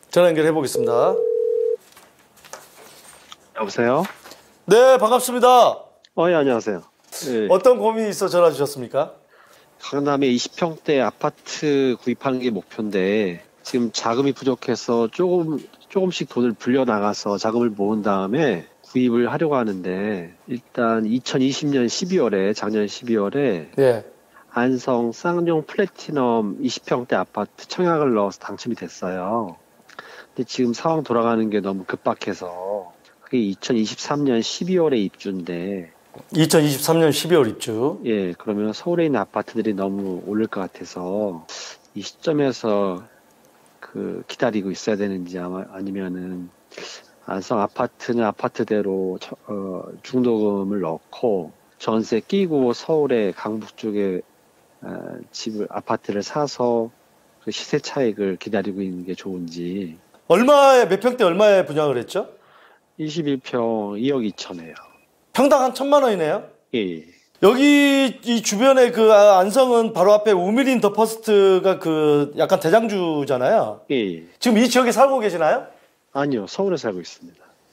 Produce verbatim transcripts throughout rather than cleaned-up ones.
전화 연결해 보겠습니다. 여보세요? 네, 반갑습니다. 어, 예, 안녕하세요. 예. 어떤 고민이 있어 전화 주셨습니까? 강남에 이십 평대 아파트 구입하는 게 목표인데 지금 자금이 부족해서 조금 조금씩 돈을 불려 나가서 자금을 모은 다음에 구입을 하려고 하는데, 일단 이천이십 년 십이월에 작년 십이월에 네. 안성 쌍용 플래티넘 이십 평대 아파트 청약을 넣어서 당첨이 됐어요. 근데 지금 상황 돌아가는 게 너무 급박해서 그게 이천이십삼 년 십이월에 입주인데, 이천이십삼 년 십이월 입주. 예, 그러면 서울에 있는 아파트들이 너무 오를 것 같아서 이 시점에서 그 기다리고 있어야 되는지, 아마 아니면은 안성 아파트는 아파트대로 어, 중도금을 넣고 전세 끼고 서울의 강북 쪽에 어, 집을 아파트를 사서 그 시세 차익을 기다리고 있는 게 좋은지. 얼마에, 몇 평대 얼마에 분양을 했죠? 이십일 평 이억 이천이에요. 평당 한 천만 원이네요. 예. 여기 이 주변에 그 안성은 바로 앞에 우미린 더 퍼스트가 그 약간 대장주잖아요. 예. 지금 이 지역에 살고 계시나요? 아니요, 서울에 살고 있습니다.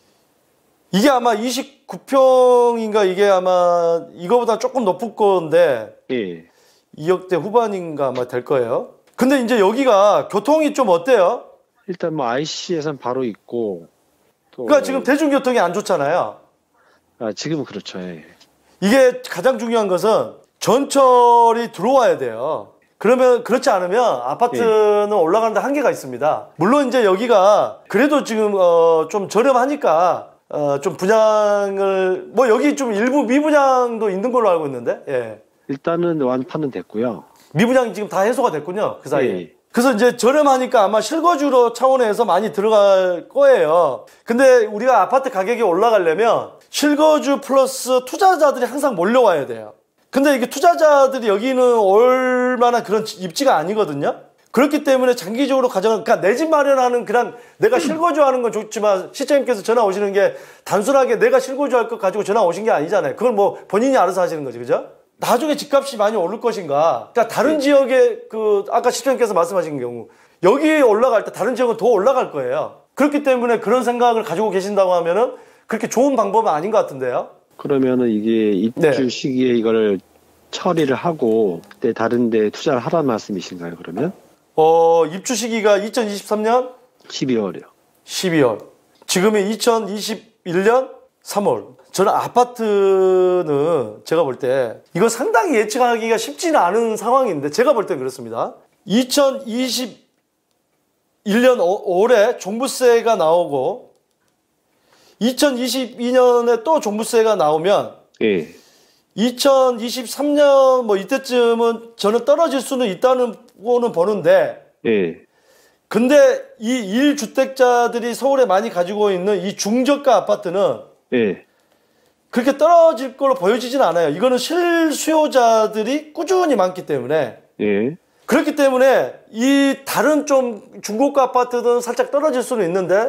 이게 아마 이십구 평인가, 이게 아마 이거보다 조금 높을 건데 예. 이억대 후반인가 아마 될 거예요. 근데 이제 여기가 교통이 좀 어때요? 일단 뭐 아이씨에선 바로 있고, 또 그러니까 지금 대중교통이 안 좋잖아요. 아, 지금은 그렇죠. 예. 이게 가장 중요한 것은 전철이 들어와야 돼요. 그러면, 그렇지 않으면 아파트는 예. 올라가는데 한계가 있습니다. 물론 이제 여기가 그래도 지금 어 좀 저렴하니까 어 좀 분양을, 뭐 여기 좀 일부 미분양도 있는 걸로 알고 있는데, 예. 일단은 완판은 됐고요. 미분양이 지금 다 해소가 됐군요, 그 사이에. 예. 그래서 이제 저렴하니까 아마 실거주로 차원에서 많이 들어갈 거예요. 근데 우리가 아파트 가격이 올라가려면 실거주 플러스 투자자들이 항상 몰려와야 돼요. 근데 이게 투자자들이 여기는 올 만한 그런 입지가 아니거든요. 그렇기 때문에 장기적으로 가져간, 그러니까 내 집 마련하는, 그냥 내가 실거주하는 건 좋지만 시청님께서 전화 오시는 게 단순하게 내가 실거주할 것 가지고 전화 오신 게 아니잖아요. 그걸 뭐 본인이 알아서 하시는 거지, 그죠? 나중에 집값이 많이 오를 것인가. 그러니까 다른 네. 지역에 그 아까 시청님께서 말씀하신 경우 여기 올라갈 때 다른 지역은 더 올라갈 거예요. 그렇기 때문에 그런 생각을 가지고 계신다고 하면은 그렇게 좋은 방법은 아닌 것 같은데요. 그러면은 이게 입주 네. 시기에 이거를 처리를 하고 그때 다른 데 투자를 하라는 말씀이신가요, 그러면? 어, 입주 시기가 이천이십삼 년 십이월이요. 십이월. 지금이 이천이십일 년 삼월. 저는 아파트는 제가 볼 때 이거 상당히 예측하기가 쉽지는 않은 상황인데, 제가 볼 때 그렇습니다. 이천이십일 년 올해 종부세가 나오고 이천이십이 년에 또 종부세가 나오면 예. 이천이십삼 년 뭐 이때쯤은 저는 떨어질 수는 있다는 거는 보는데, 예. 근데 이 일 주택자들이 서울에 많이 가지고 있는 이 중저가 아파트는 예. 그렇게 떨어질 걸로 보여지진 않아요. 이거는 실수요자들이 꾸준히 많기 때문에. 예. 그렇기 때문에 이 다른 좀 중고가 아파트들은 살짝 떨어질 수는 있는데,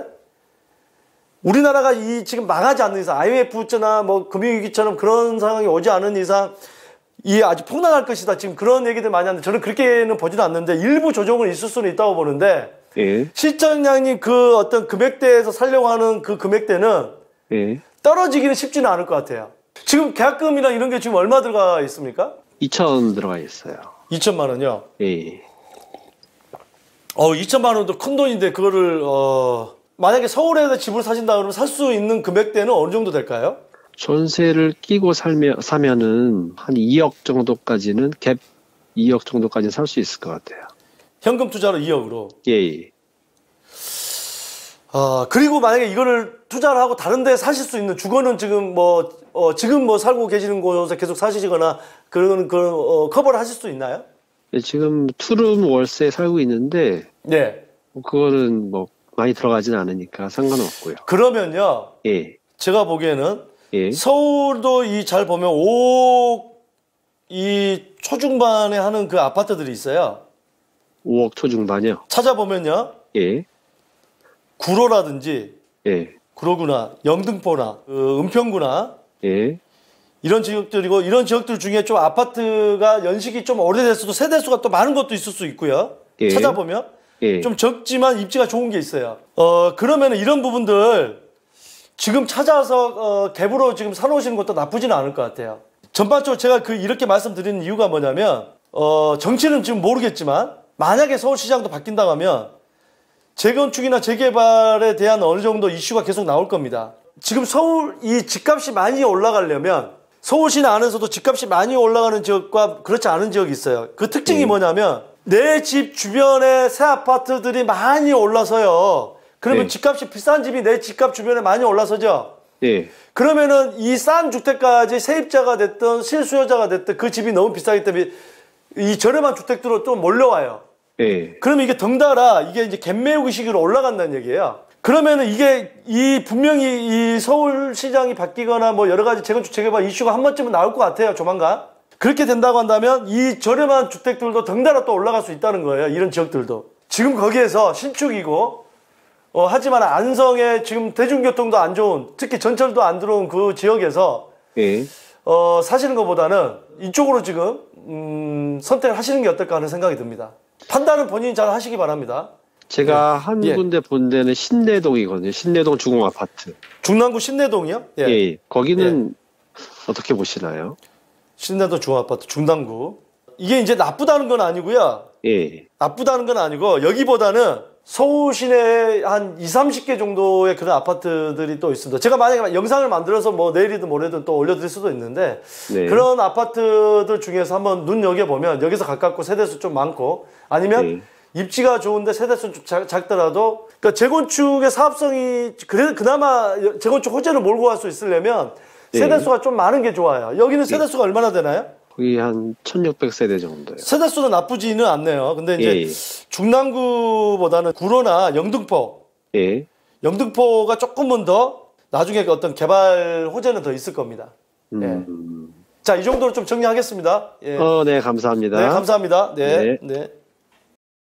우리나라가 이 지금 망하지 않는 이상, 아이엠에프나 뭐 금융위기처럼 그런 상황이 오지 않은 이상 이 아주 폭락할 것이다, 지금 그런 얘기들 많이 하는데, 저는 그렇게는 보지는 않는데 일부 조정은 있을 수는 있다고 보는데, 예. 실장님 그 어떤 금액대에서 살려고 하는 그 금액대는 예. 떨어지기는 쉽지는 않을 것 같아요. 지금 계약금이나 이런 게 지금 얼마 들어가 있습니까? 이천 들어가 있어요. 이천만 원이요? 예. 어, 이천만 원도 큰 돈인데 그거를 어 만약에 서울에서 집을 사신다 그러면 살 수 있는 금액대는 어느 정도 될까요? 전세를 끼고 살면, 사면은 한 이억 정도까지는, 갭 이억 정도까지는 살 수 있을 것 같아요. 현금 투자로 이억으로? 예. 아, 그리고 만약에 이거를 투자를 하고 다른 데 사실 수 있는, 주거는 지금 뭐, 어, 지금 뭐 살고 계시는 곳에 계속 사시거나 그런, 그, 어, 커버를 하실 수 있나요? 예, 지금 투룸 월세에 살고 있는데, 네. 그거는 뭐 많이 들어가진 않으니까 상관없고요. 그러면요. 예. 제가 보기에는 예. 서울도 이 잘 보면 오억 이 초중반에 하는 그 아파트들이 있어요. 오억 초중반이요? 찾아보면요. 예. 구로라든지, 예. 구로구나, 영등포나, 그 은평구나, 예. 이런 지역들이고, 이런 지역들 중에 좀 아파트가 연식이 좀 오래됐어도 세대수가 또 많은 것도 있을 수 있고요. 예. 찾아보면 예. 좀 적지만 입지가 좋은 게 있어요. 어, 그러면 이런 부분들 지금 찾아서 어, 갭으로 지금 사놓으시는 것도 나쁘지는 않을 것 같아요. 전반적으로 제가 그 이렇게 말씀드리는 이유가 뭐냐면 어, 정치는 지금 모르겠지만 만약에 서울시장도 바뀐다고 하면 재건축이나 재개발에 대한 어느 정도 이슈가 계속 나올 겁니다. 지금 서울 이 집값이 많이 올라가려면 서울시 안에서도 집값이 많이 올라가는 지역과 그렇지 않은 지역이 있어요. 그 특징이 음. 뭐냐면 내 집 주변에 새 아파트들이 많이 올라서요. 그러면 네. 집값이 비싼 집이 내 집값 주변에 많이 올라서죠. 네. 그러면은 이 싼 주택까지 세입자가 됐든 실수요자가 됐든 그 집이 너무 비싸기 때문에 이 저렴한 주택들로 또 몰려와요. 네. 그러면 이게 덩달아 이게 이제 갭매우기 식으로 올라간다는 얘기예요. 그러면은 이게 이 분명히 이 서울시장이 바뀌거나 뭐 여러 가지 재건축 재개발 이슈가 한 번쯤은 나올 것 같아요. 조만간. 그렇게 된다고 한다면 이 저렴한 주택들도 덩달아 또 올라갈 수 있다는 거예요. 이런 지역들도. 지금 거기에서 신축이고 어, 하지만 안성에 지금 대중교통도 안 좋은, 특히 전철도 안 들어온 그 지역에서 예. 어, 사시는 것보다는 이쪽으로 지금 음, 선택을 하시는 게 어떨까 하는 생각이 듭니다. 판단은 본인이 잘 하시기 바랍니다. 제가 네. 한 예. 군데 본 데는 신내동이거든요. 신내동 주공아파트. 중랑구 신내동이요? 예. 예. 거기는 예. 어떻게 보시나요? 신내동 중앙아파트 중랑구. 이게 이제 나쁘다는 건 아니고요. 예. 나쁘다는 건 아니고 여기보다는 서울 시내에 한 이삼십 개 정도의 그런 아파트들이 또 있습니다. 제가 만약에 영상을 만들어서 뭐 내일이든 모레든 또 올려드릴 수도 있는데 네. 그런 아파트들 중에서 한번 눈여겨보면 여기서 가깝고 세대수 좀 많고 아니면 네. 입지가 좋은데 세대수 좀 작, 작더라도 그러니까 재건축의 사업성이 그래, 그나마 재건축 호재를 몰고 갈 수 있으려면 네. 세대수가 좀 많은 게 좋아요. 여기는 세대수가 네. 얼마나 되나요? 거의 한 천육백 세대 정도요. 세대수는 나쁘지는 않네요. 근데 이제 예. 중랑구보다는 구로나 영등포. 예. 영등포가 조금은 더 나중에 어떤 개발 호재는 더 있을 겁니다. 음. 예. 자, 이 정도로 좀 정리하겠습니다. 예. 어, 네, 감사합니다. 네, 감사합니다. 네. 네. 네.